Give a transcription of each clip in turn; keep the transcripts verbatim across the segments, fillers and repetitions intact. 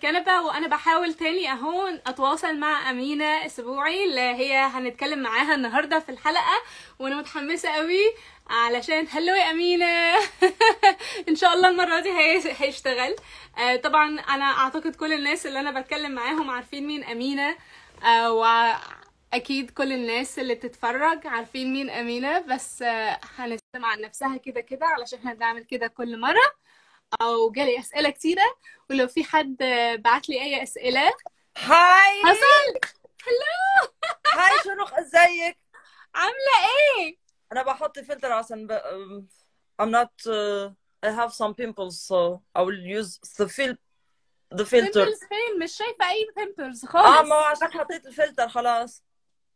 الكنبة وانا بحاول تاني اهون اتواصل مع امينة اسبوعي اللي هي هنتكلم معاها النهاردة في الحلقة، وانا متحمسة قوي علشان هلو يا امينة. ان شاء الله المرة دي هي... هيشتغل. آه طبعا انا اعتقد كل الناس اللي انا بتكلم معاهم عارفين مين امينة، آه واكيد كل الناس اللي بتتفرج عارفين مين امينة، بس آه هنسمع عن نفسها كده كده علشان احنا بنعمل كده كل مرة، او جالي اسئله كتيره، ولو في حد بعت لي اي اسئله. هاي حصل. هلو. هاي شنو ازيك؟ عامله ايه؟ انا بحط فلتر عشان ب... I'm not uh, I have some pimples so I will use the fil the filter. بيمبلز فين؟ مش شايفه اي بيمبلز اه ما هو خالص. عشان حطيت الفلتر خلاص.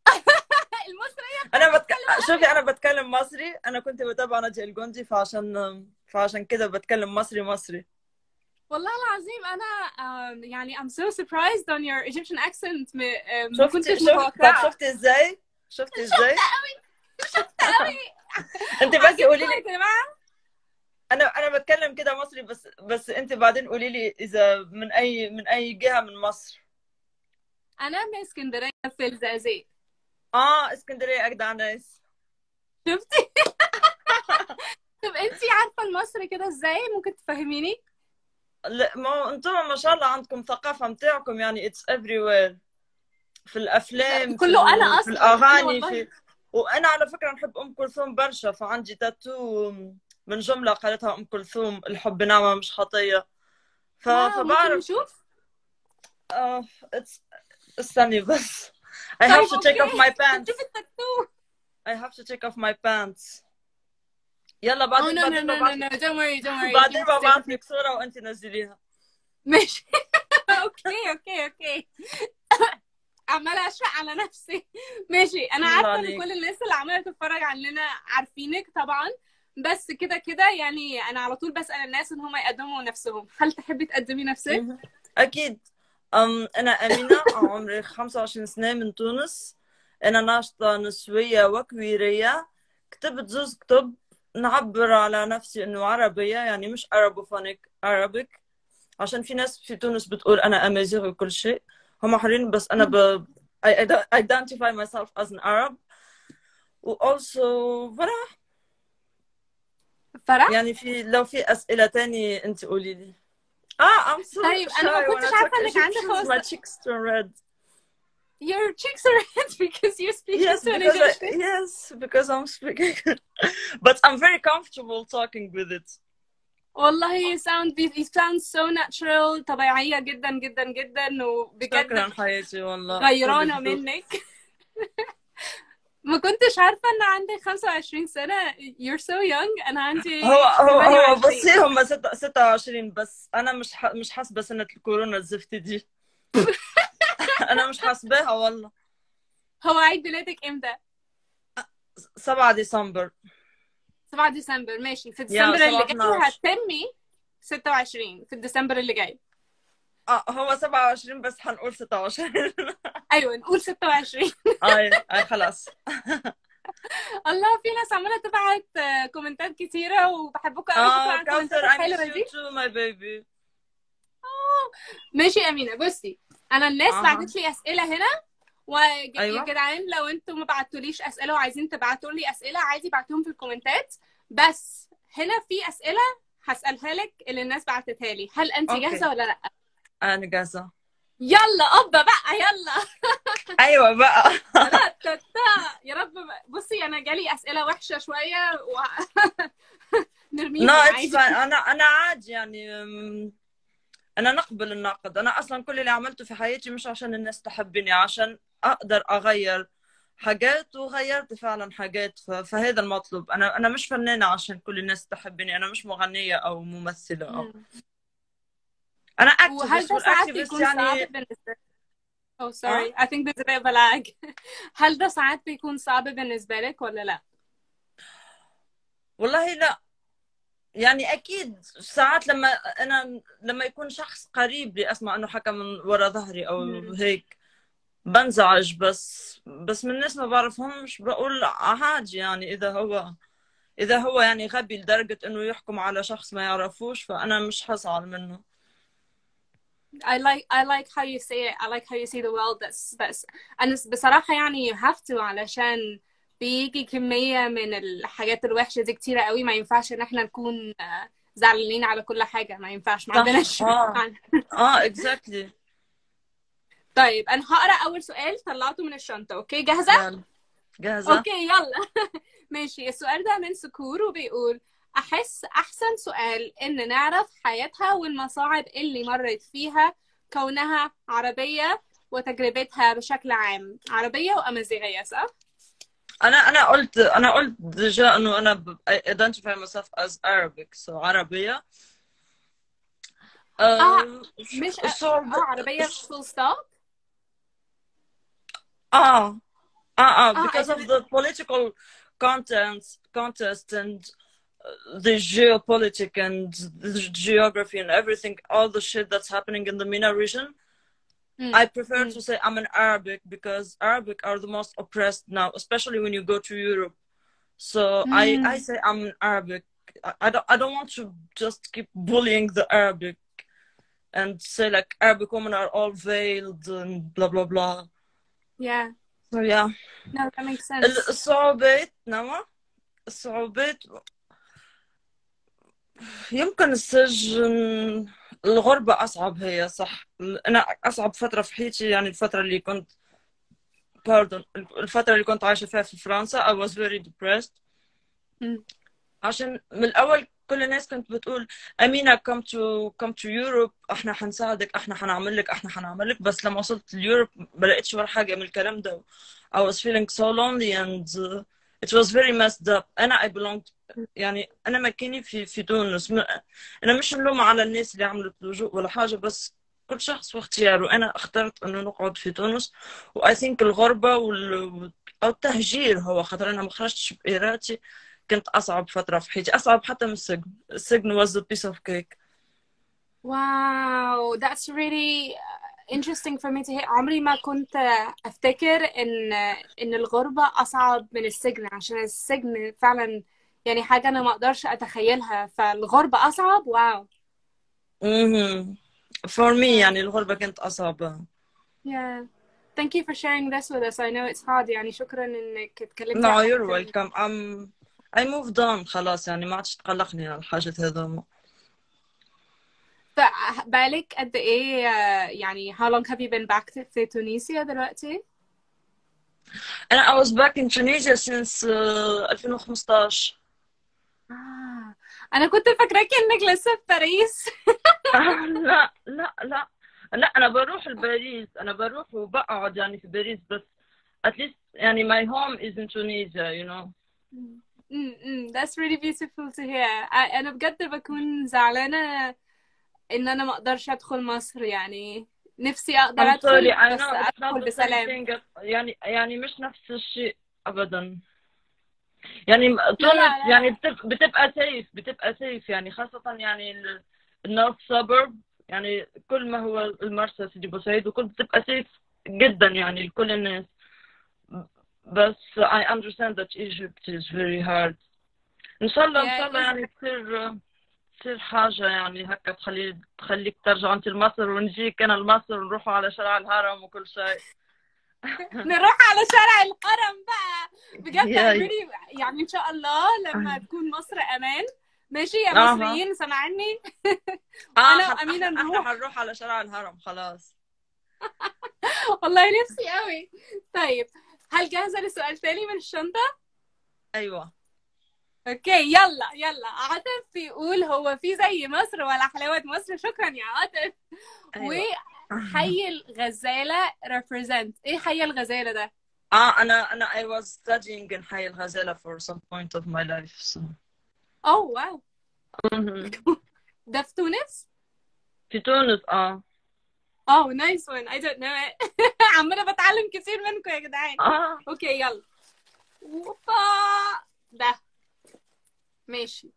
المصريه انا بتك... بتتكلم شوفي انا بتكلم مصري، انا كنت بتابع ناجي الجندي فعشان فعشان كده بتكلم مصري مصري. والله العظيم انا um, يعني I'm so surprised on your Egyptian accent. م... uh, ما شفتي كنتش شفت طب متوقعه. شفتي ازاي؟ شفتي ازاي؟ شفت قوي، شفت قوي. انت بس عايزين قولي نقول لي. يا جماعه انا انا بتكلم كده مصري بس بس انت بعدين قولي لي اذا من اي من اي جهة من مصر. انا من اسكندريه في الزقازيق. اه اسكندرية اجدع ناس. شفتي؟ طب انتي عارفه المصري كده ازاي؟ ممكن تفهميني؟ لا ما هو انتم ما شاء الله عندكم ثقافة متاعكم يعني it's everywhere في الافلام في كله انا ال... في اصلا انا الاغاني والله. في. وانا على فكرة نحب ام كلثوم برشا فعندي تاتو من جملة قالتها ام كلثوم الحب نعمة مش خطية. ف... واو، ممكن فبعرف. نشوف؟ آه it's... استني بس I have طيب to take اوكي، off my هنشوف pants. التاتو. I have to take off my pants. يلا Oh بعدين no no بعدين no no ببعث no لك. don't worry don't worry you بعدين have to take ببعث a لك picture. صورة وانت نزليها. ماشي. اوكي اوكي اوكي. عمالة اشفق على نفسي. ماشي، انا الله عارفة ان عليك. كل الناس اللي عمالة تتفرج عننا عارفينك طبعا، بس كده كده يعني انا على طول بسأل الناس ان هم يقدموا نفسهم. هل تحبي تقدمي نفسك؟ مهم. أكيد. أم أنا أمينة عمري خمسة وعشرين سنة من تونس. أنا ناشطة نسوية وكويرية. كتبت زوز كتب نعبر على نفسي إنه عربية يعني مش أرابوفونيك Arabic عشان في ناس في تونس بتقول أنا أمازيغي وكل شيء. هم حرين بس أنا ب I identify myself as an Arab. و also فرح. فرح. يعني في لو في أسئلة تاني أنت قولي لي. Ah, I'm so طيب انا ما shy when كنتش I talk عارفة انك عندك Egyptians. خمس. My cheeks turn red. Your cheeks are red because you're speaking Yes, to an because I Egyptian. yes because I'm speaking, but I'm very comfortable talking with it. والله you sound you sound so natural، طبيعية جدا جدا جدا، وبجد شكرا حياتي والله كلك غيرانة ذوق. منك. ما كنتش عارفة ان عندك خمسة وعشرين سنة. You're so young. انا عندي هو هو هو ثمانية وعشرين. بصي هم ستة ستة وعشرين بس أنا مش ح... مش حاسبة سنة الكورونا الزفت دي. أنا مش حاسباها والله. هو عيد ميلادك امتى؟ سبعة ديسمبر. سبعة ديسمبر. ماشي، في يا ديسمبر اللي سبعة جاي اثناشر. هتتمي ستة وعشرين في ديسمبر اللي جاي. اه هو سبعة وعشرين بس حنقول ستة وعشرين. ايوه نقول ستة وعشرين. اي اي خلاص. الله، في ناس عمالة تبعت آه، كومنتات كتيرة، وبحبكم قوي. شكرا اه على الكومنتات كوثر I miss الحلوة you دي. too my baby. ماشي يا أمينة، بصي أنا الناس اها بعتت لي أسئلة هنا، ويا ايوه جدعان لو انتوا ما بعتوليش أسئلة وعايزين تبعتوا لي أسئلة عادي بعتوهم في الكومنتات. بس هنا في أسئلة هسألها لك اللي الناس بعتتها لي. هل أنت اوكي جاهزة ولا لأ؟ انا جاهزة. يلا قبة بقى يلا. ايوه بقى. يا رب. بصي أنا جالي أسئلة وحشة شوية و... نو نرميهم اتس عادي. فاين انا انا عادي يعني أم، انا نقبل النقد. انا اصلا كل اللي عملته في حياتي مش عشان الناس تحبني عشان اقدر اغير حاجات وغيرت فعلا حاجات ف- فهذا المطلوب. انا انا مش فنانة عشان كل الناس تحبني. انا مش مغنية او ممثلة او مم. انا وهل اكتيفيست ده ساعات والاكتيفيست بيكون صعب يعني. بالنسبة لك؟ Oh اه sorry I think there's a bit of a lag. هل ده ساعات بيكون صعب بالنسبة لك ولا لا؟ والله لا. يعني اكيد ساعات لما انا لما يكون شخص قريب لي اسمع انه حكى من ورا ظهري او مم. هيك بنزعج. بس بس من الناس ما بعرفهمش بقول عادي يعني اذا هو اذا هو يعني غبي لدرجة انه يحكم على شخص ما يعرفوش فانا مش حزعل منه. I like I like how you say it. I like how you see the world. That's that's أنا بصراحة يعني you have to علشان بيجي كمية من الحاجات الوحشة دي كتيرة قوي. ما ينفعش إن احنا نكون آه، زعلانين على كل حاجة. ما ينفعش، ما صح. عندناش اه معنى. اه exactly. طيب أنا هقرأ أول سؤال طلعته من الشنطة. أوكي جاهزة؟ يلا جاهزة. أوكي يلا. ماشي. السؤال ده من سكور وبيقول: أحس أحسن سؤال إن نعرف حياتها والمصاعب اللي مرت فيها كونها عربية وتجربتها بشكل عام. عربية وأمازيغية صح؟ أنا أنا قلت أنا قلت ديجا إنه أنا ب- I identify myself as Arabic so عربية. آه آه مش آه, صعب. آه عربية full stop. آه آه آه آه I because of thought the political contents contest and the geopolitics and the geography and everything, all the shit that's happening in the MENA region. مم. I prefer مم. to say I'm an Arabic because Arabic are the most oppressed now, especially when you go to Europe. So I I مم. say I'm an Arabic. I, I don't I don't want to just keep bullying the Arabic and say like Arabic women are all veiled and blah blah blah. Yeah. So yeah. No, that makes sense. الصعوبات نوع الصعوبات يمكن السجن. الغربة أصعب هي صح. أنا أصعب فترة في حياتي يعني الفترة اللي كنت pardon الفترة اللي كنت عايشة فيها في فرنسا. I was very depressed. مم. عشان من الأول كل الناس كانت بتقول أمينة come to come to Europe، احنا حنساعدك، احنا حنعمل لك، احنا حنعمل لك. بس لما وصلت ليوروب ما لقيتش ولا حاجة من الكلام ده. I was feeling so lonely and uh, it was very messed up. أنا I belonged يعني أنا مكاني في في تونس. م- أنا مش ملومة على الناس اللي عملت لجوء ولا حاجة، بس كل شخص واختياره. أنا اخترت إنه نقعد في تونس و I think الغربة وال أو التهجير هو خاطر أنا ما خرجتش بإرادتي. كنت أصعب فترة في حياتي، أصعب حتى من السجن. السجن was a piece of cake. Wow, that's really interesting for me to hear. عمري ما كنت أفتكر إن إن الغربة أصعب من السجن، عشان السجن فعلا يعني حاجة أنا ما أقدرش أتخيلها، فالغربة أصعب. واو. mm For me Yeah. يعني الغربة كانت أصعب. Yeah. Thank you for sharing this with us. I know it's hard. يعني شكرا إنك اتكلمتي No, على you're حتة. welcome. I'm I moved on خلاص يعني ما عادش تقلقني الحاجات هذوما. بقالك قد إيه آه، يعني how long have you been back في تونسيا دلوقتي؟ أنا I was back in Tunisia since uh, ألفين وخمسطعش. آه. أنا كنت فاكراكي إنك لسه في باريس. آه، لا لا لا لا أنا بروح لباريس. أنا بروح وبقعد يعني في باريس بس at least يعني my home is in Tunisia you know. امم that's really beautiful to hear. I- انا بجد بكون زعلانة ان انا ما اقدرش ادخل مصر. يعني نفسي اقدر I'm sorry ادخل I بس know it's not ادخل the same بسلام. thing يعني يعني مش نفس الشيء أبدا. يعني لا تونس لا يعني لا. بتب- بتبقى سيف بتبقى سيف يعني خاصة يعني النورث suburb يعني كل ما هو المرسى سيدي بوسعيد وكل بتبقى سيف جدا يعني لكل الناس. بس I understand that Egypt is very hard. إن شاء الله إن Yeah, شاء it الله is. يعني تصير تصير حاجة يعني هكا تخلي تخليك ترجع أنت لمصر ونجيك أنا لمصر ونروحوا على شارع الهرم وكل شيء. نروح على شارع الهرم بقى. بجد I ياي really يعني ان شاء الله لما تكون مصر امان. ماشي يا اها مصريين سامعني. اه انا حن... وامينة احنا احنا نروح. حنروح على شارع الهرم خلاص. والله نفسي قوي. طيب هل جاهزة لسؤال تاني من الشنطة؟ ايوه اوكي يلا يلا. عاطف بيقول: هو في زي مصر ولا حلاوة مصر؟ شكرا يا عاطف. ايوه وحي الغزالة represent ايه حي الغزالة ده؟ اه انا انا I was studying in حي الغزالة for some point of my life so. اوه واو. مهم. ده في تونس؟ في تونس اه. اوه نايس one. I don't know it. عمالة بتعلم كتير منكم يا جدعان. اه اوكي يلا. اوبا. ده ماشي.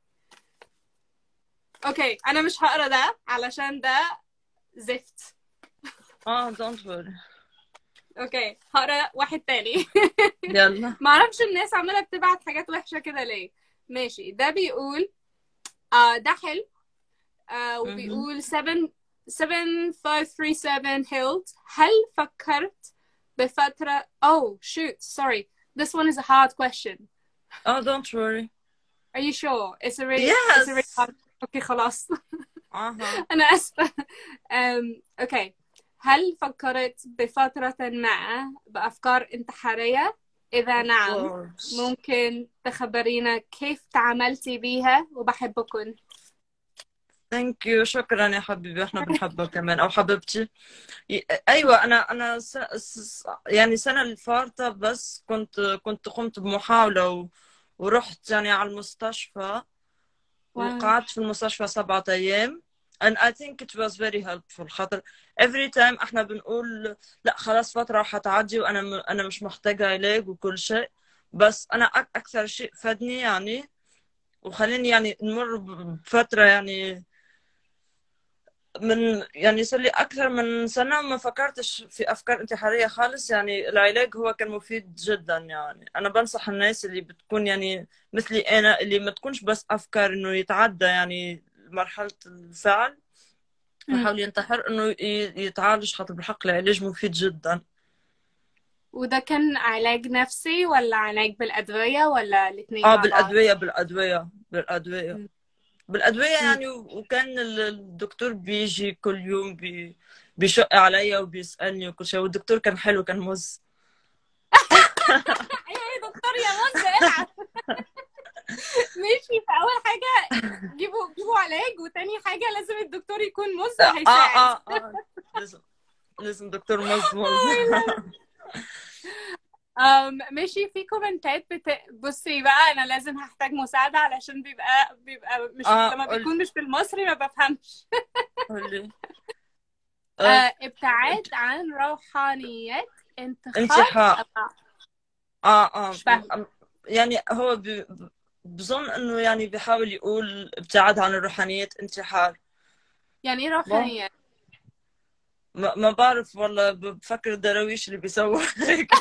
اوكي انا مش هقرا ده علشان ده زفت. اه don't worry. اوكي هقرا واحد تاني. يلا معرفش الناس عمالة بتبعت حاجات وحشة كده ليه. ماشي. ده بيقول آه ده حلو. آه مهم. وبيقول seven seven five three seven Hild. هل فكرت بفترة oh shoot sorry this one is a hard question. Oh, don't worry. Are you sure? It's a really Yes. it's a really hard. Okay خلاص. Uh-huh. أنا آسفة. um, okay. هل فكرت بفترة ما بأفكار انتحارية؟ إذا Of نعم course. ممكن تخبرينا كيف تعاملتي بيها وبحبكن. Thank you. شكرا يا حبيبي، احنا بنحبك كمان، او حبيبتي. ي- ايوه، انا انا س... س... يعني السنه اللي فاتت بس كنت كنت قمت بمحاوله و... ورحت يعني على المستشفى واو. وقعدت في المستشفى سبعة ايام. and I think it was very helpful. خاطر every time احنا بنقول لا خلاص فتره حتعدي وانا م... انا مش محتاجه علاج وكل شيء، بس انا أك... اكثر شيء فادني يعني وخليني يعني نمر بفتره يعني من يعني صار لي أكثر من سنة ما فكرتش في أفكار انتحارية خالص. يعني العلاج هو كان مفيد جدا. يعني أنا بنصح الناس اللي بتكون يعني مثلي أنا، اللي ما تكونش بس أفكار إنه يتعدى يعني مرحلة الفعل ويحاول ينتحر، إنه ي- يتعالج. خاطر بالحق العلاج مفيد جدا. وده كان علاج نفسي ولا علاج بالأدوية ولا الاتنين آه مع بعض؟ بالأدوية بالأدوية بالأدوية م. بالأدوية م. يعني. وكان الدكتور بيجي كل يوم بي بيشق عليا وبيسألني وكل شيء، والدكتور كان حلو، كان مز. ايوه يا دكتور يا مز العب. ماشي، فأول حاجة جيبوا جيبوا علاج، وتاني حاجة لازم الدكتور يكون مز اه هيساعد. اه اه لازم لازم دكتور مز مز. أم ماشي. في كومنتات بت... بصي بقى انا لازم هحتاج مساعدة علشان بيبقى بيبقى مش اه لما قول بيكون مش بالمصري ما بفهمش. قولي. آه، آه، ابتعاد عن روحانيات انتخاب انتحار. أبعاد. اه اه مش فاهمة. أم- يعني هو بي- بظن انه يعني بيحاول يقول ابتعاد عن الروحانيات انتحار. يعني ايه ما روحانيات؟ ما ما بعرف والله، بفكر الدراويش اللي بيسووا هيك.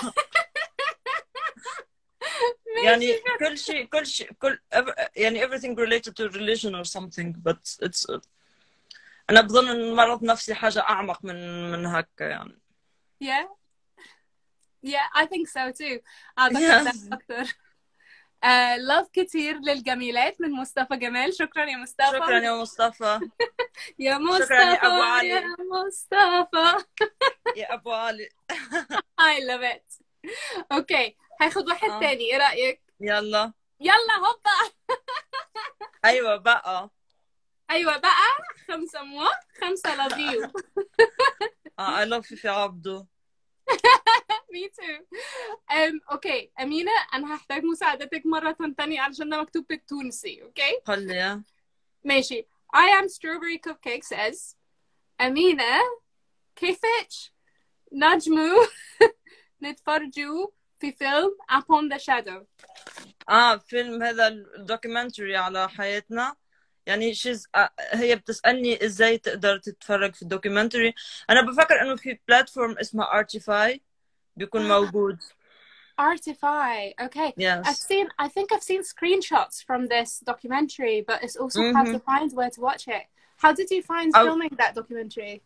يعني ماشي. كل شيء كل شيء كل يعني everything related to religion or something, but it's انا بظن ان المرض نفسي حاجة اعمق من من هكا يعني. yeah yeah I think so too. اعتقد ده Yes. اكتر. آه، love كتير للجميلات من مصطفى جمال. شكرا يا شكرا مصطفى. يا مصطفى. يا شكرا يا ابو مصطفى يا علي. مصطفى. يا ابو علي. I love it. اوكي، هاخد واحد آه. تاني، ايه رأيك؟ يلا. يلا هوبا. ايوه بقى. ايوه بقى. خمسة موا خمسة love you. اه I love فيفي عبده. me too. أم اوكي أمينة، انا هحتاج مساعدتك مرة تانية علشان ده مكتوب بالتونسي. اوكي قل لي يا. ماشي. I am strawberry cupcake says أمينة كيفك نجمو نتفرجوا في فيلم Upon the Shadow. اه فيلم هذا الدوكيومنتري على حياتنا. يعني شيز آه هي بتسألني ازاي تقدر تتفرج في الدوكيومنتري. انا بفكر انه في بلاتفورم اسمها ارتيفاي بيكون موجود. Artify. Okay. Yes. I've seen, I think I've seen screenshots from this documentary, but it's also hard mm-hmm. to find where to watch it. How did you find أو... filming that documentary?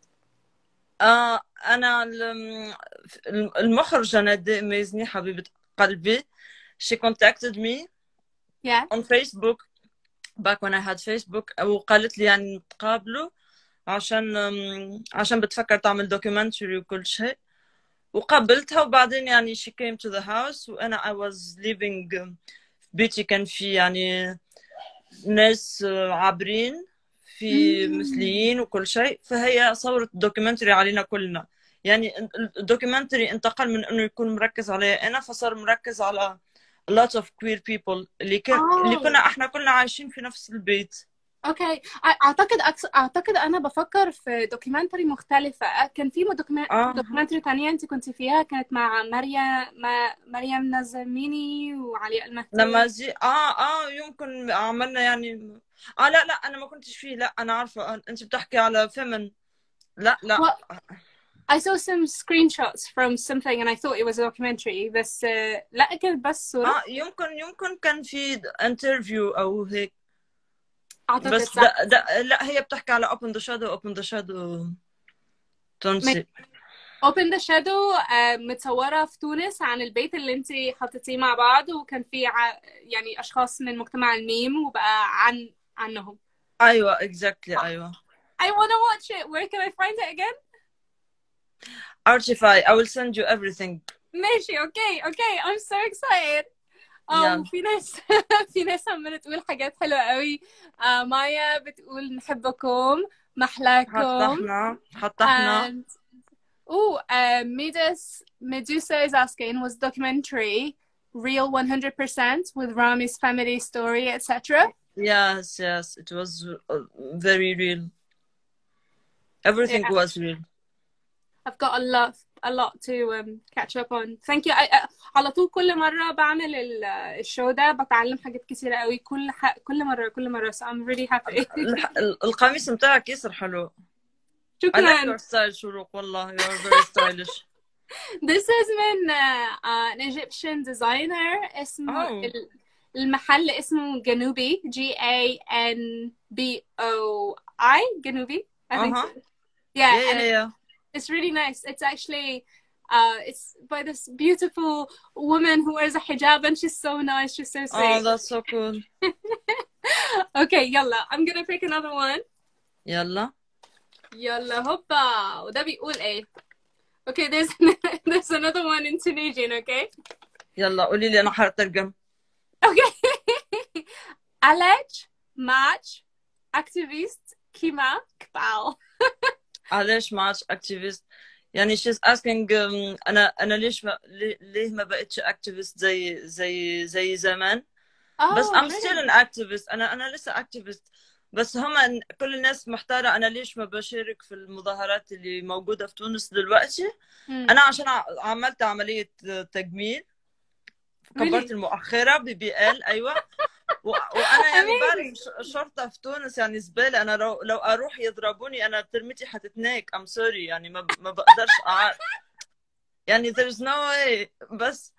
آه أنا الم- المخرجة ندى ميزني حبيبة قلبي. She contacted me Yeah. on Facebook back when I had Facebook وقالت لي يعني نتقابلوا عشان أم، عشان بتفكر تعمل دوكيومنتري وكل شيء. وقابلتها وبعدين يعني she came to the house وأنا I was living um, بيتي كان في يعني ناس آه، عابرين في مثليين وكل شيء. فهي صورت دوكيومنتري علينا كلنا. يعني الدوكيومنتري انتقل من انه يكون مركز عليا انا فصار مركز على a lot of queer people اللي كان Oh. اللي كنا احنا كلنا عايشين في نفس البيت. اوكي. اعتقد أكس... اعتقد انا بفكر في دوكيومنتري مختلفة. كان في دوكيومنتري اه دوكيومنتري تانية انت كنت فيها، كانت مع مريم ما... مريم نزميني وعلي المهدي. لما زي اه اه يمكن عملنا يعني. اه لا لا انا ما كنتش فيه. لا انا عارفه. آه، انت بتحكي على فيمن. لا لا Well, I saw some screenshots from something and I thought it was a documentary, بس uh, لا كانت بس صورة. اه يمكن يمكن كان في انترفيو او هيك. اعتقد بس صح. ده, ده لا، هي بتحكي على open the shadow open the shadow تونسي. Open the Shadow آه، متصورة في تونس، عن البيت اللي انتي حطيتيه مع بعض، وكان فيه ع... يعني أشخاص من مجتمع الميم، وبقى عن عنهم. ايوه exactly ايوه. I wanna watch it. Where can I find it again? Archify, I will send you everything. ماشي. اوكي اوكي. I'm so excited. يلا. اه في ناس في ناس عمالة تقول حاجات حلوة قوي. آه مايا بتقول نحبكم، حتى محلاكم. احنا حتى احنا. and oh uh, Medus Medusa is asking, was documentary real one hundred percent with Rami's family story, et cetera? Yes, yes, it was uh, very real. Everything Yeah, was real. I've got a lot a lot to um, catch up on. Thank you. I, I, على طول كل مرة بعمل ال- الشو ده بتعلم حاجات كتيرة قوي، كل ح... كل مرة كل مرة so I'm really happy. الح- القميص متاعك ياسر حلو. I like شكرا. your style شروق والله. You are very stylish. This is من uh, uh, an Egyptian designer. اسمه Oh. ال- المحل اسمه جنوبي. G A N B O I جنوبي. I think Uh-huh. so. Yeah, Yeah, and yeah, yeah. it's really nice. It's actually uh, it's by this beautiful woman who wears a hijab, and she's so nice. She's so Oh, sweet. that's so cool. Okay, يلا. I'm gonna pick another one. يلا. يلا هوبا. وده بيقول ايه؟ Okay, there's there's another one in Tunisian. Okay. يلا قولي لي، أنا حرترجم. Okay. علاج ماتش activist كيما كباو. علاش ما عادش activist؟ يعني she's asking um, أنا أنا ليش ما ليه ليه ما بقتش activist زي زي زي زمان؟ بس Oh, I'm really? still an activist. أنا أنا لسه activist. بس هم كل الناس محتارة أنا ليش ما بشارك في المظاهرات اللي موجودة في تونس دلوقتي. Hmm. أنا عشان ع- عملت عملية تجميل، كبرت Really? المؤخرة بي بي ال. أيوة. و- وأنا يعني بعرف Amazing. ش- شرطة في تونس يعني زبالة. أنا لو لو أروح يضربوني أنا ترمتي حتتناك. I'm sorry يعني ما ب- ما بقدرش أعرف يعني there's no way. بس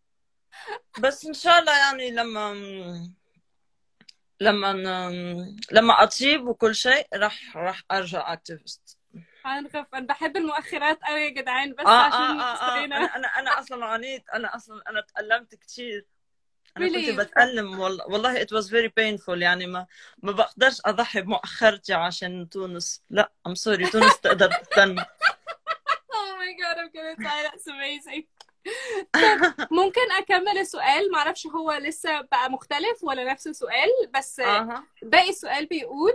بس إن شاء الله يعني لما لما لما اطيب وكل شيء راح راح ارجع اكتيفست. هنخف. انا بحب المؤخرات قوي يا جدعان، بس اه اه عشان اه اه اشترينا. انا انا انا اصلا عانيت. انا اصلا انا تألمت كثير. انا كنت Really? بتألم والله والله. it was very painful. يعني ما ما بقدرش اضحي بمؤخرتي عشان تونس. لا I'm sorry. تونس تقدر تستنى. Oh my god, I'm gonna die. That's amazing. طب ممكن اكمل السؤال؟ معرفش هو لسه بقى مختلف ولا نفس السؤال، بس اها باقي السؤال بيقول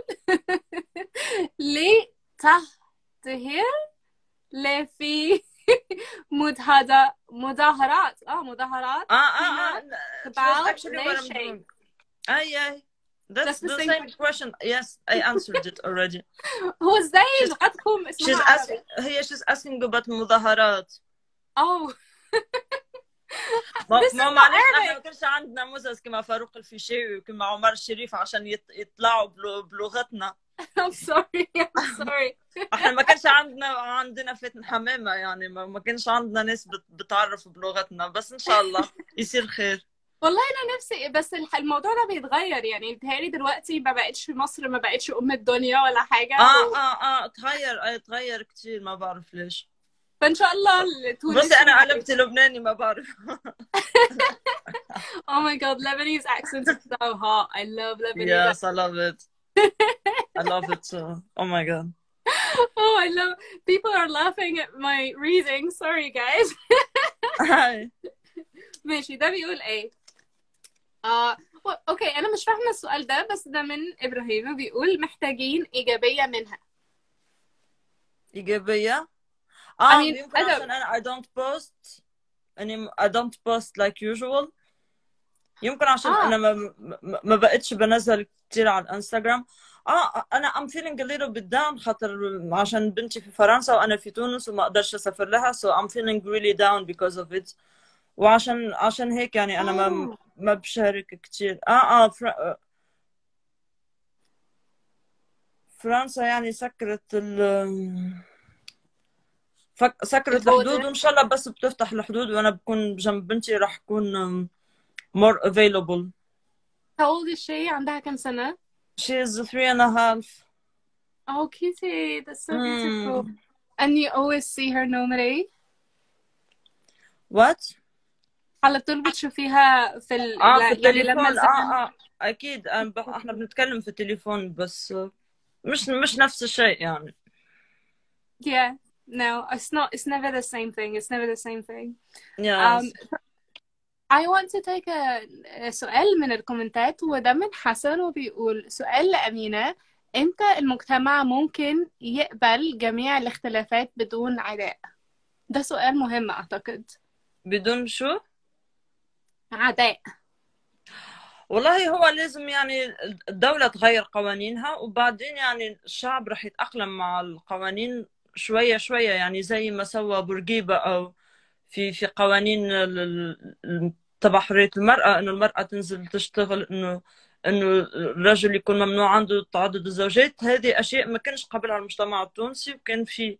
ليه تهتهر ليه في مدهدة مظاهرات اه مظاهرات اه اه اه it was about actually what ليه I'm شيء. doing. اي اي that's That's the the same same question. Yes, I answered it already. هو ازاي she's لغتكم اسمها she's عربي؟ asking هي she's asking about مظاهرات. Oh, ما this is ما not معلش احنا ما Arabic. كانش عندنا مزز كما فاروق الفيشاوي وكما عمر الشريف عشان يط- يطلعوا بلو- بلغتنا. I'm sorry, I'm sorry. احنا ما كانش عندنا عندنا فاتن حمامة يعني ما ما كانش عندنا ناس بت- بتعرف بلغتنا. بس ان شاء الله يصير خير. والله انا نفسي، بس الح- الموضوع ده بيتغير يعني. بيتهيألي دلوقتي ما بقتش في مصر، ما بقتش ام الدنيا ولا حاجه اه و... اه اه تغير. اه تغير كتير. ما بعرف ليش. فان شاء الله بصي التونسي. انا قلبت لبناني ما بعرف. Oh my god, Lebanese accent is so hot. I love Lebanese Yes, accent. I love it. I love it so. Oh my god. Oh, I love. People are laughing at my reading. Sorry guys. Hi. ماشي. ده بيقول ايه؟ آه و- اوكي انا مش فاهمه السؤال ده، بس ده من ابراهيم. بيقول محتاجين ايجابيه منها. إيجابية. I اه mean يمكن أدب. عشان انا I don't post يعني I don't post like usual. يمكن عشان اه انا ما ما ما بقتش بنزل كتير على الانستغرام. اه انا I'm feeling a little bit down خاطر عشان بنتي في فرنسا وانا في تونس وما اقدرش اسافر لها so I'm feeling really down because of it. وعشان عشان هيك يعني انا ما اه ما بشارك كتير. اه اه فر... فرنسا يعني سكرت ال فك... سكرت الحدود. البودر. وان شاء الله بس بتفتح الحدود وانا بكون جنب بنتي راح اكون more available. How old is she؟ عندها كام سنه؟ She is three and a half. Oh, cutie. That's so beautiful. Mm. And you always see her normally. What؟ على طول بتشوفيها في ال... اه في يعني لما التليفون. الزمن. اه اه اكيد. أنا بح- احنا بنتكلم في التليفون بس مش مش نفس الشيء يعني. Yeah. No, it's not. It's never the same thing. It's never the same thing. Um, Yes. I want to take a سؤال من الكومنتات، وده من حسن، وبيقول سؤال لأمينة: امتى المجتمع ممكن يقبل جميع الاختلافات بدون عداء؟ ده سؤال مهم أعتقد. بدون شو؟ عداء. والله هو لازم يعني الدولة تغير قوانينها، وبعدين يعني الشعب رح يتأقلم مع القوانين شوية شوية، يعني زي ما سوى بورقيبة أو في في قوانين ال- ال- تبع حرية المرأة، إنه المرأة تنزل تشتغل، إنه إنه الرجل يكون ممنوع عنده تعدد الزوجات. هذه أشياء ما كانش قبلها المجتمع التونسي، وكان في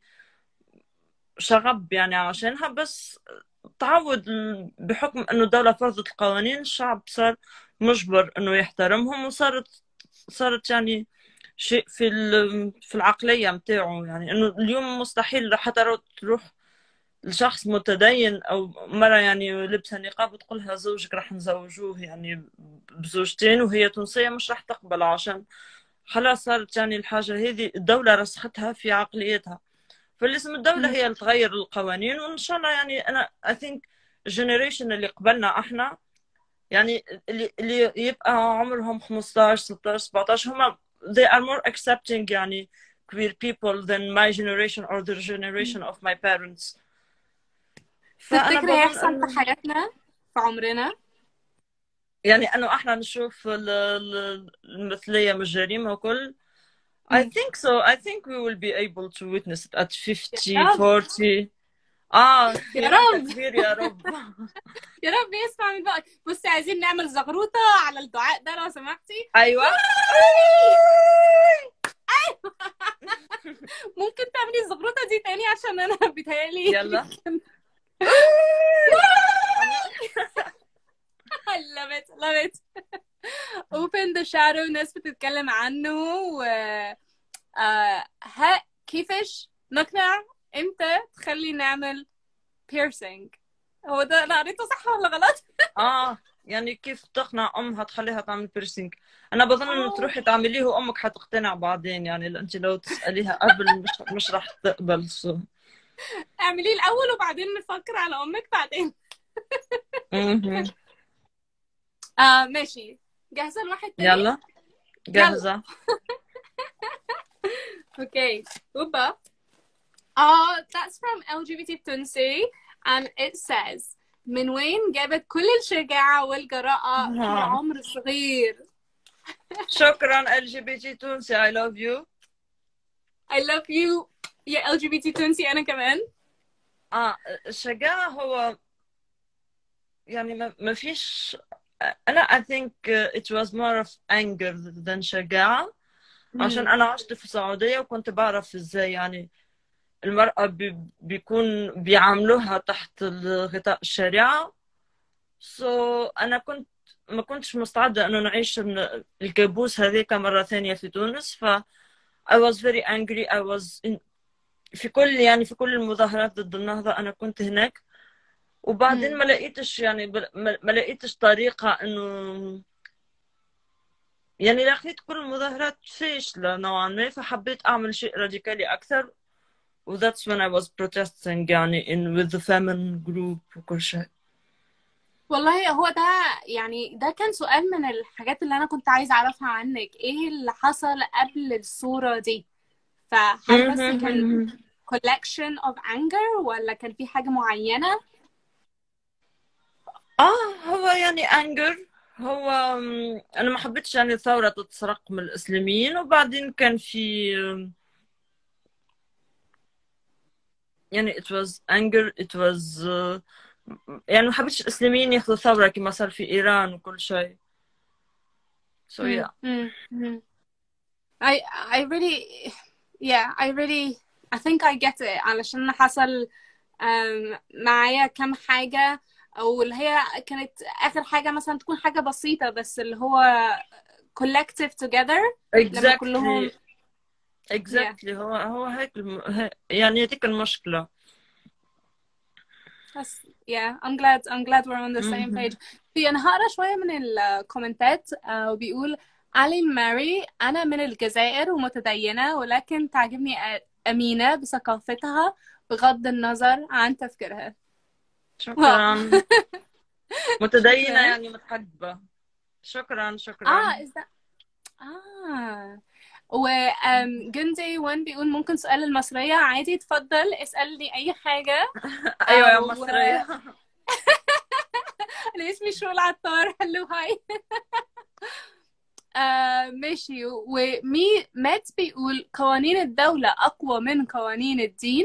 شغب يعني عشانها، بس تعود بحكم انه الدولة فرضت القوانين، الشعب صار مجبر انه يحترمهم، وصارت صارت يعني شيء في ال- في العقلية متاعه، يعني انه اليوم مستحيل حتى لو تروح لشخص متدين او مرة يعني لبسها نقاب وتقولها زوجك راح نزوجوه يعني بزوجتين وهي تونسية، مش راح تقبل، عشان خلاص صارت يعني الحاجة هذه الدولة رسختها في عقليتها. فلازم الدولة مم. هي اللي تغير القوانين، وإن شاء الله يعني أنا I think الجنريشن اللي قبلنا إحنا، يعني اللي اللي يبقى عمرهم خمستاشر ستاشر سبعتاشر، هم they are more accepting يعني queer people than my generation or the generation of my parents. فأنا تفتكر بظن هيحصل إنه في حياتنا في عمرنا؟ يعني إنه إحنا نشوف ال- ال- المثلية من الجريمة وكل. I مم. think so. I think we will be able to witness it at يا fifty رب. forty. آه يا خير أنت رب. كبير يا رب. يا رب يسمع من بقى. بصي، عايزين نعمل زغروطة على الدعاء ده لو سمحتي. ايوه. ممكن تعملي الزغروطة دي تاني عشان أنا بيتهيألي. يلا. I love it, love it. Open the shadow، ناس بتتكلم عنه. و آه، ها كيفش نقنع امتى تخلي نعمل piercing؟ هو ده انا قريته صح ولا غلط؟ اه يعني كيف تقنع امها تخليها تعمل بيرسينج؟ انا بظن انه اه، تروحي تعمليه وامك حتقتنع بعدين، يعني انت لو تساليها قبل مش مش راح تقبل سو. اعمليه الاول وبعدين نفكر على امك بعدين. اها آه ماشي. جاهزة لواحد تاني؟ يلا يلا. جاهزه. اوكي. اوبا. اه that's from إل جي بي تي Tunsi and it says: من وين جابت كل الشجاعة والجراءة في آه. عمر صغير؟ شكرا ال جي بي تي تونسي. I love you. I love you يا إل جي بي تي Tunsi. أنا كمان. اه الشجاعه هو يعني ما ما فيش. انا I think it was more of anger than شجاعه، عشان مم. انا عشت في السعوديه وكنت بعرف ازاي يعني المرأة بي بيكون بيعاملوها تحت غطاء الشريعة. so أنا كنت ما كنتش مستعدة إنه نعيش ال- الكابوس هذيك مرة ثانية في تونس. ف I was very angry. I was in في كل يعني في كل المظاهرات ضد النهضة أنا كنت هناك. وبعدين مم. ما لقيتش يعني بل- ما ما لقيتش طريقة إنه يعني لقيت كل المظاهرات فاشلة نوعا ما، فحبيت أعمل شيء راديكالي أكثر. و that's when I was protesting يعني in with the feminine group وكل شيء. والله هو ده، يعني ده كان سؤال من الحاجات اللي أنا كنت عايزة أعرفها عنك. إيه اللي حصل قبل الصورة دي؟ فهل بس كان collection of anger ولا كان في حاجة معينة؟ اه هو يعني anger. هو م، انا ما حبيتش يعني الثورة تتسرق من الاسلاميين، وبعدين كان في م، يعني it was anger. it was uh, يعني ما حبيتش الاسلاميين ياخذوا ثورة كما صار في ايران وكل شيء. so مم. yeah. مم. مم. I I really yeah I really I think I get it. علشان حصل um, معايا كام حاجة، أو اللي هي كانت آخر حاجة مثلا تكون حاجة بسيطة، بس اللي هو collective together لما كلهم exactly exactly هو هو هيك الم... هي... يعني هذيك المشكلة. بس yeah I'm glad I'm glad we're on the same مهم. page. في أنا هقرا شوية من الكومنتات آه، وبيقول علي ماري أنا من الجزائر ومتدينة ولكن تعجبني أ- أمينة بثقافتها بغض النظر عن تفكيرها. واو. شكرا. متدينة شكرا. يعني متحجبة. شكرا شكرا. اه is that اه و um, جندي وان بيقول ممكن سؤال المصرية عادي اتفضل اسألني أي حاجة. أيوة يا أو مصرية. أنا اسمي شو العطار. هلو هاي. آه ماشي. ومي مات بيقول قوانين الدولة أقوى من قوانين الدين.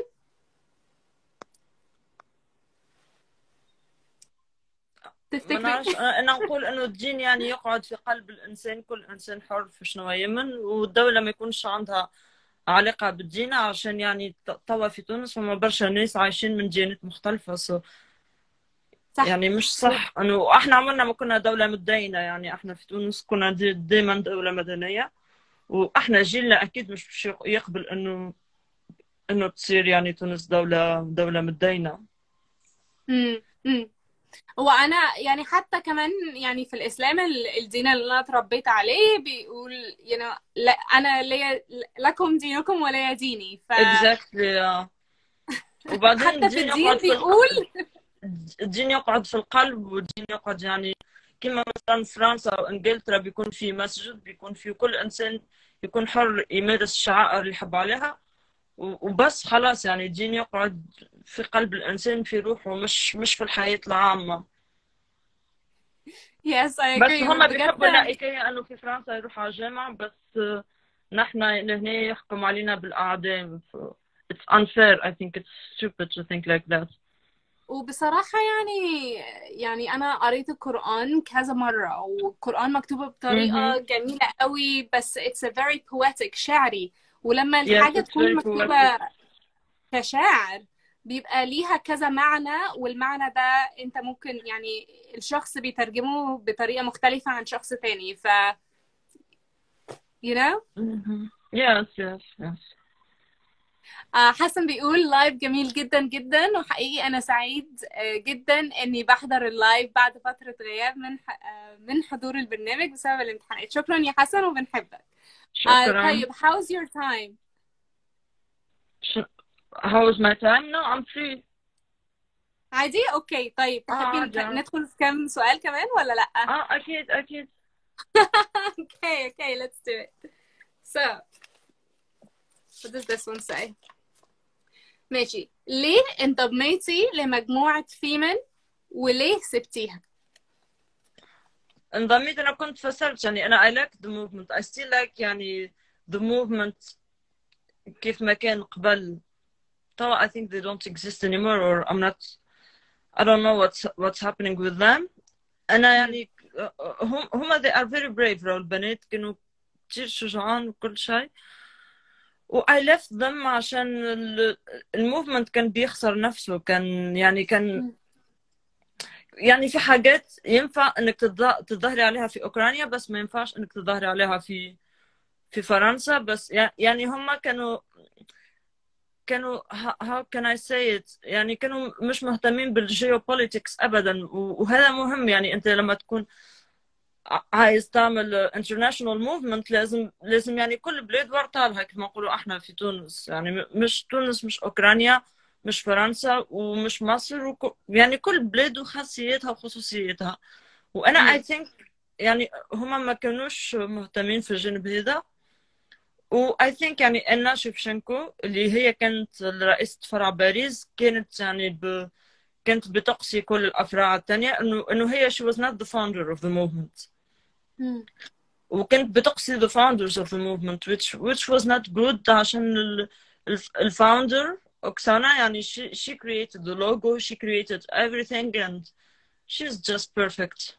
ما تفتكري؟ نعرفش، أنا أنا نقول إنه الدين يعني يقعد في قلب الإنسان، كل إنسان حر في شنو يؤمن، والدولة ما يكونش عندها علاقة بالدين، عشان يعني ت- توا في تونس فما برشا ناس عايشين من ديانات مختلفة. so صح. يعني مش صح إنه إحنا عمرنا ما كنا دولة متدينة. يعني إحنا في تونس كنا دي دايما دولة مدنية، وإحنا جيلنا أكيد مش باش يقبل إنه إنه تصير يعني تونس دولة دولة متدينة. امم امم وانا يعني حتى كمان يعني في الاسلام ال- الدين اللي انا اتربيت عليه بيقول يعني لا انا ليا لكم دينكم وليا ديني. ف exactly. وبعدين حتى في الدين الدين يقعد في بيقول الق... الدين يقعد في القلب، والدين يقعد يعني كما مثلا فرنسا أو إنجلترا بيكون في مسجد، بيكون في كل إنسان يكون حر يمارس الشعائر اللي يحب عليها، و- وبس خلاص. يعني الدين يقعد في قلب الإنسان في روحه، مش مش في الحياة العامة. yes I بس agree هما بيحبوا بجد. الحكاية إنه في فرنسا يروحوا على الجامعة، بس آه، نحن لهنا يحكم علينا بالأعدام. ف... it's unfair. I think it's stupid to think like that. وبصراحة يعني يعني أنا قريت القرآن كذا مرة والقرآن مكتوب Mhm. بطريقة جميلة قوي بس it's a very poetic شعري. ولما Yes, الحاجة it's تكون very مكتوبة poetic. كشاعر بيبقى ليها كذا معنى، والمعنى ده انت ممكن يعني الشخص بيترجمه بطريقة مختلفة عن شخص تاني. ف you know. Mhm. Yes, yes, yes. آه، حسن بيقول لايف جميل جدا جدا وحقيقي انا سعيد آه، جدا اني بحضر اللايف بعد فترة غياب من ح- آه، من حضور البرنامج بسبب الامتحانات. شكرا يا حسن وبنحبك. آه، شكرا. طيب how's your time؟ ش- How is my time? No, I'm free. عادي اوكي. طيب اه تحبي نك- عادي. ندخل في كام سؤال كمان ولا لا؟ اه أكيد أكيد. okay okay let's do it. So what does this one say؟ ماشي. ليه انضميتي لمجموعة فيمن وليه سبتيها؟ انضميت. أنا كنت فصلت يعني. أنا I like the movement. I still like يعني the movement كيف ما كان قبل. طبعا I think they don't exist anymore, or I'm not I don't know what's what's happening with them. أنا يعني هم هم they are very brave. لو البنات كانوا كتير شجعان وكل شيء، و I left them عشان ال- الموفمنت كان بيخسر نفسه. كان يعني كان يعني في حاجات ينفع انك تتظ- تظهري عليها في اوكرانيا، بس ما ينفعش انك تظهري عليها في في فرنسا. بس يع- يعني هم كانوا كانوا how how can I say it يعني كانوا مش مهتمين بالجيوبوليتكس ابدا. و- وهذا مهم. يعني انت لما تكون ع- عايز تعمل international movement لازم لازم يعني كل بلاد ورطالها كما نقولوا احنا في تونس. يعني م- مش تونس مش اوكرانيا مش فرنسا ومش مصر، وك... يعني كل بلاد وخاصيتها وخصوصيتها. وانا I think يعني هما ما كانوش مهتمين في الجانب هذا. و I think يعني أنا شيفشنكو اللي هي كانت رئيسة فرع باريس كانت يعني ب... كانت بتقصي كل الأفرع الثانية إنه إنه هي she was not the founder of the movement. مم. وكانت بتقصي the founders of the movement, which which was not good. عشان ال ال الفounder Oksana يعني she she created the logo, she created everything, and she's just perfect.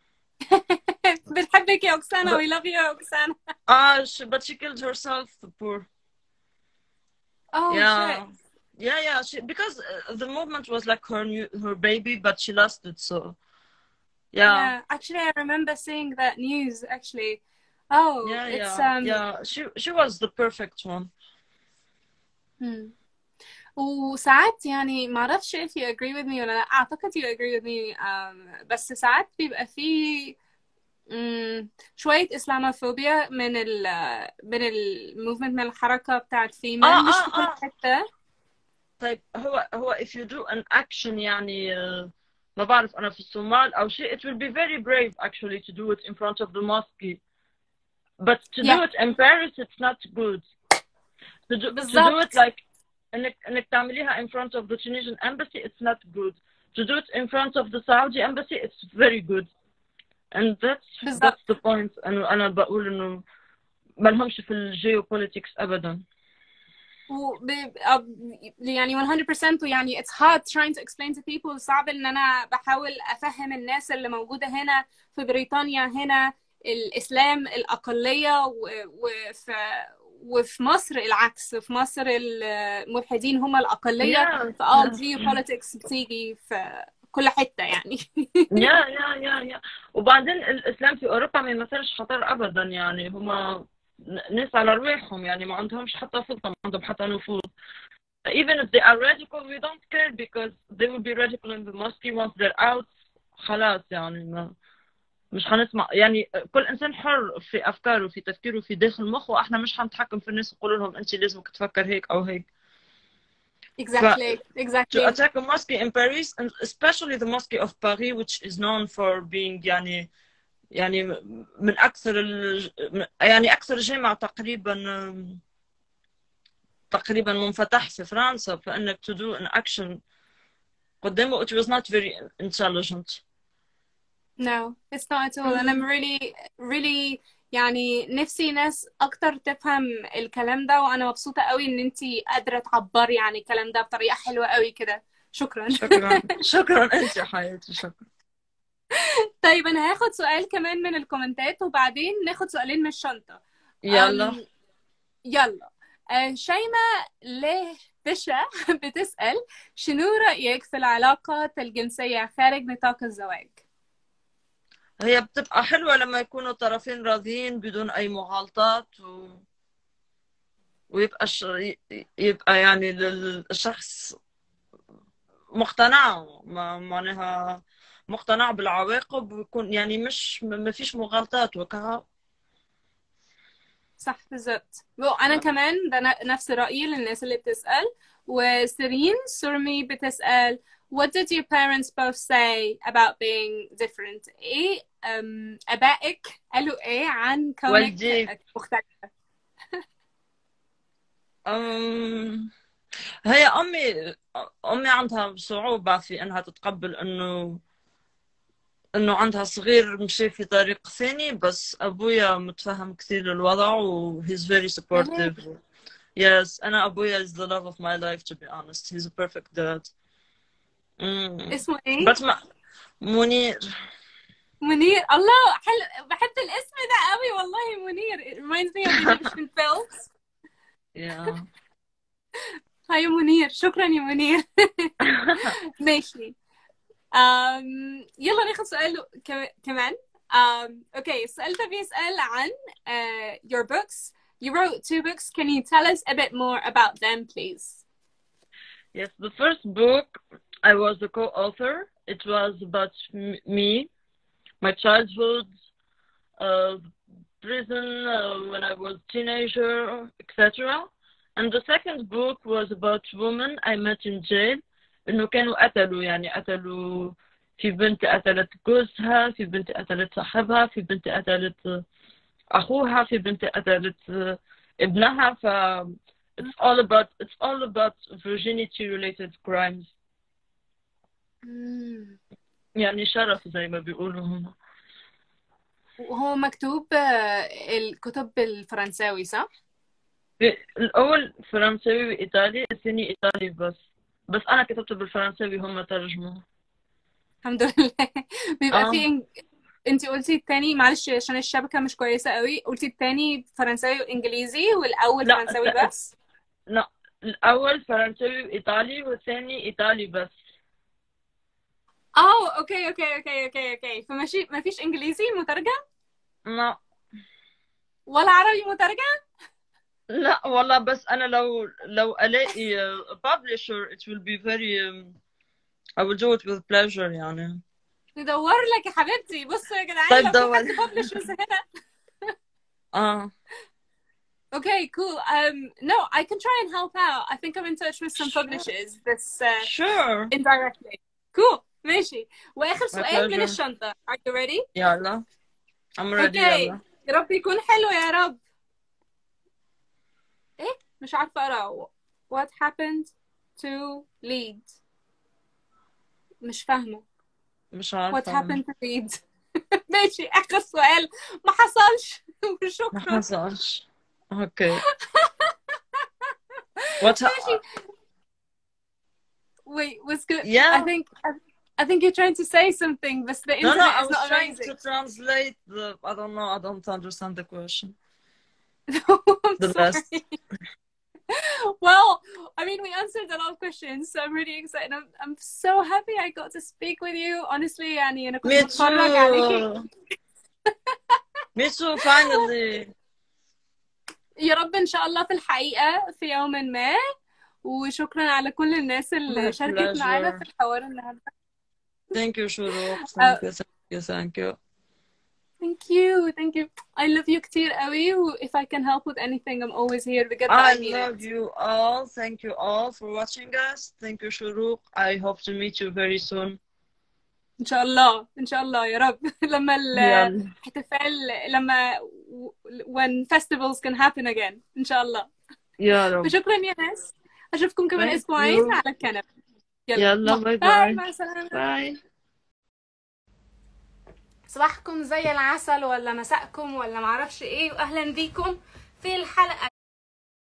بنحبك يا أوكسانا. But we love you يا أوكسانا. ah, she, but she killed herself, the poor. oh Yeah, shit. yeah, yeah. She because uh, the movement was like her new her baby, but she lost it. So yeah. yeah actually I remember seeing that news actually. Oh, Yeah, it's yeah, um yeah. She she was the perfect one. hmm. وساعات يعني ما اعرفش if you agree with me ولا لا، اعتقد you agree with me um, بس ساعات بيبقى في مم، شوية إسلاموفوبيا من ال من الموفمنت، من الحركة بتاعت اه فيمن، مش اه في كل اه حتة. طيب هو هو if you do an action يعني آه، ما بعرف أنا في الصومال أو شيء it will be very brave actually to do it in front of the mosque, but to yeah do it in Paris it's not good. to do to do it بالظبط like انك انك تعمليها in front of the Tunisian embassy it's not good. To do it in front of the Saudi embassy it's very good. And that's بالظبط that's the point. انه انا بقول انه ما لهمش في الجيوبوليتكس ابدا. وبيبقى يعني مية بالمية، ويعني it's hard trying to explain to people. صعب ان انا بحاول افهم الناس اللي موجودة هنا في بريطانيا هنا الاسلام الاقلية، وفي وفي مصر العكس، في مصر الملحدين هم الاقلية، yeah فاه yeah الجيوبوليتكس بتيجي في كل حتة يعني. yeah yeah yeah yeah. وبعدين الاسلام في اوروبا ما يمثلش خطر ابدا، يعني هم ناس على رواحهم، يعني ما عندهمش حتى سلطة، ما عندهم حتى نفوذ. Even if they are radical we don't care because they will be radical in the mosque. Once they're out خلاص يعني ما مش هنسمع، يعني كل انسان حر في افكاره في تفكيره في داخل مخه، احنا مش هنتحكم في الناس نقول لهم انت لازمك تفكر هيك او هيك. ف exactly to exactly attack a mosque in Paris and especially the mosque of Paris which is known for being يعني يعني من اكثر ال... يعني اكثر جامع تقريبا تقريبا منفتح في فرنسا، فانك to do an action قدامه it was not very intelligent. No, it's not at all. And I'm really really يعني نفسي ناس اكتر تفهم الكلام ده، وانا مبسوطة قوي ان انتي قادرة تعبري عن الكلام ده بطريقة حلوة قوي كده. شكرا. شكرا شكرا انت يا حياتي، شكرا. طيب انا هاخد سؤال كمان من الكومنتات، وبعدين ناخد سؤالين من الشنطة. يلا. أم يلا. أه شيماء ليه بشا بتسأل شنو رأيك في العلاقات الجنسية خارج نطاق الزواج؟ هي بتبقى حلوة لما يكونوا طرفين راضيين بدون أي مغالطات و... ويبقى ش... يبقى يعني الشخص مقتنع، ما معناها مقتنع بالعواقب، ويكون يعني مش ما فيش مغالطات وكها. صح بالظبط. انا كمان ده نفس رأيي للناس اللي بتسأل. وسيرين سورمي بتسأل what did your parents both say about being different؟ ايه أم، ابائك قالوا ايه عن والدي كونك مختلفة؟ أم... هي أمي أمي عندها صعوبة في أنها تتقبل أنه انه عندها صغير مشي في طريق ثاني، بس ابويا متفهم كثير الوضع و he's very really؟ supportive. Yes انا ابويا is the love of my life to be honest. He's a perfect dad. mm. اسمه ايه؟ بس ما منير. منير. الله حلو، بحب الاسم ده قوي والله. منير it reminds me of Egyptian films. yeah. هاي منير، شكرا يا منير. ماشي. um, يلا ناخد سؤال كمان. um, okay السؤال ده بيسأل عن uh, your books. You wrote two books. Can you tell us a bit more about them please? Yes, the first book I was the co-author. It was about me, my childhood, uh, prison uh, when I was teenager, et cetera. And the second book was about women I met in jail. إنه كانوا قتلوا يعني قتلوا في بنت قتلت جوزها، في بنت قتلت صاحبها، في بنت قتلت أخوها، في بنت قتلت ابنها. ف it's all about it's all about virginity related crimes. مم. يعني شرف زي ما بيقولوا هم. وهو مكتوب الكتب بالفرنساوي صح؟ الأول فرنساوي وإيطالي، الثاني إيطالي بس بس أنا كتبته بالفرنساوي هم ترجموه. الحمد لله. بيبقى آه. في إن... انتي قلتي التاني، معلش عشان الشبكة مش كويسة قوي، قلتي التاني فرنساوي وانجليزي والاول لا فرنساوي بس؟ لا الأول فرنساوي وإيطالي والثاني إيطالي بس. اه اوكي اوكي اوكي اوكي اوكي فماشي، ما فيش انجليزي مترجم؟ لا ولا عربي مترجم؟ لا والله، بس أنا لو لو ألاقي a publisher it will be very um, I will do it with pleasure يعني. ندور لك يا حبيبتي. بصوا يا جدعان، طيب لو في دول. حد ببلشرز هنا. اه Okay, cool. Um, no, I can try and help out. I think I'm in touch with some sure publishers this uh, sure indirectly. Cool. ماشي. وآخر my سؤال من pleasure. الشنطة. Are you ready? يلا I'm ready. Okay. يلا. يا رب يكون حلو يا رب. إيه؟ مش عارفة أقرأ. What happened to lead؟ مش فاهمة. مش What عارفة. happened to lead؟ ماشي، آخر سؤال. ما حصلش. ما وشكرا. حصلش. اوكي. What ha- ماشي. Wait, was good. I yeah. think I, I think you're trying to say something, but the No, no, internet I is was not trying amazing. to translate the I don't know, I don't understand the question. No, I'm The sorry. best. Well, I mean, we answered a lot of questions, so I'm really excited. I'm, I'm so happy I got to speak with you. Honestly, يعني أنا كنت Me بتفرج عليكي. too. Me too, finally. يا رب إن شاء الله في الحقيقة في يوم ما. وشكرا على كل الناس My اللي شاركت معانا في pleasure. الحوار النهارده. Thank you, شروق. Uh, Thank you, thank you, thank you. thank you, thank you. I love you كتير قوي. و if I can help with anything, I'm always here. بجد I I mean love it. you all. Thank you all for watching us. Thank you, شروق. I hope to meet you very soon. ان شاء الله ان شاء الله يا رب. لما يلا. الاحتفال، لما when festivals can happen again ان شاء الله. يا رب. وشكرا يا ناس. اشوفكم كمان Thank اسبوعين you. على الكنبه. يلا يلا باي باي، باي. مع السلامه. باي. صباحكم زي العسل ولا مساءكم ولا معرفش ايه، واهلا بيكم في الحلقه